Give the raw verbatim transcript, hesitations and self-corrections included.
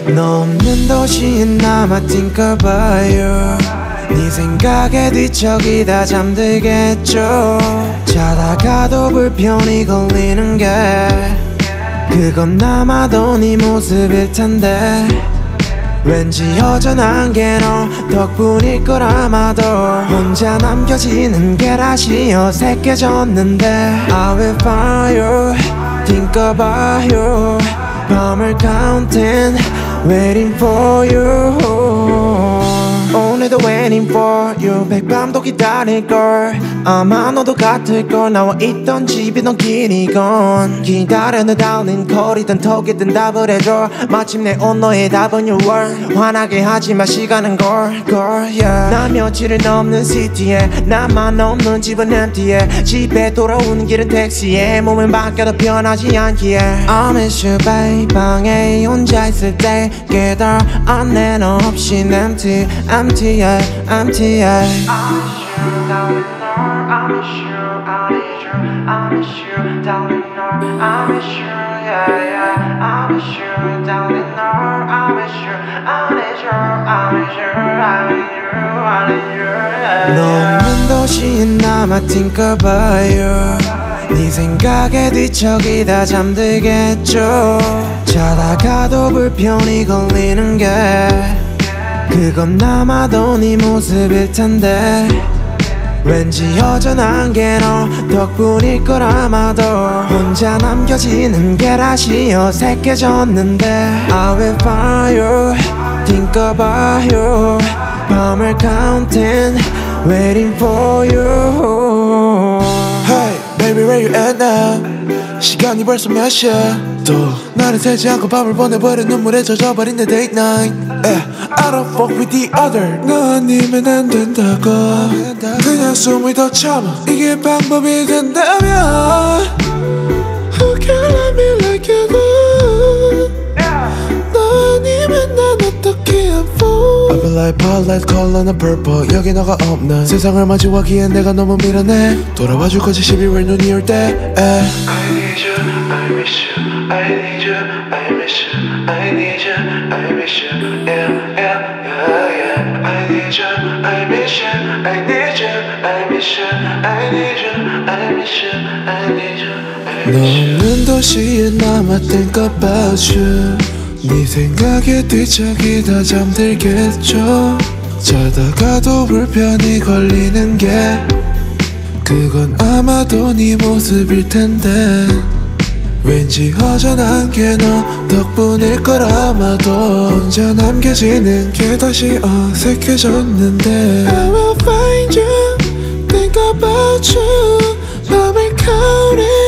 너 없는 도시에 남아 think about you. 네 생각에 뒤척이다 잠들겠죠. 자다가도 불편이 걸리는 게 그건 아마도 네 모습일 텐데 왠지 여전한 게 너 덕분일 걸 아마도 혼자 남겨지는 게 다시 어색해졌는데 I will find you, think about you. 밤을 counting, waiting for you. 오늘도 waiting for you. 백밤도 기다릴걸. 아마 너도 같을걸. 나와 있던 집이던 길이건 기다려는 darling 거리든 턱이든 답을 해줘. 마침내 온 너의 답은 your word. 화나게 하지마 시간은 걸 걸 yeah. 나 며칠을 넘는 시티에 나만 없는 집은 empty해. 집에 돌아오는 길은 택시에 몸은 바뀌어도 변하지 않기에 I miss you babe. 방에 혼자 있을 때 깨달아 안내 너 없인 empty empty yeah, empty yeah. I miss you darling I miss you I need you I miss you darling I miss you yeah yeah I miss you darling I miss you I need you I miss you I need you I need you yeah, yeah. 너 없는 도시에 남아 think about you. 네 생각에 뒤척이다 잠들겠죠. 자다가도 불편이 걸리는 게 그건 아마도 네 모습일 텐데 왠지 여전한 게 너 덕분일 걸 아마도 혼자 남겨지는 게 다시 어색해졌는데 I will find you, think about you. 밤을 counting, waiting for you. Hey baby where you at now. 시간이 벌써 몇 시야. 또 나를 세지 않고 밤을 보내버린 눈물에 젖어버린 내 date night. yeah. I don't fuck with the other. 너 아니면 안 된다고. 그냥 숨을 더 참아. 이게 방법이 된다면 Who can love me like you do. 너 아니면 난 어떻게 I'm full. I feel like spotlight color 는 purple. 여기 너가 없는 세상을 마주하기엔 내가 너무 미련해. 돌아와줄 거지 십이월 눈이 올 때. I need you, I miss you, I need you, I miss you, I need you, I miss you, yeah, yeah, yeah, yeah. I need you, I miss you, I need you, I miss you, I need you, I miss you, I need you, I miss you. 너 없는 도시에 남아 think about you. 네 생각에 뒤척이다 잠들겠죠. 자다가도 불편이 걸리는 게 그건 아마도 네 모습일 텐데 왠지 허전한 게 너 덕분일 걸 아마도 혼자 남겨지는 게 다시 어색해졌는데 I will find you, think about you. 밤을 counting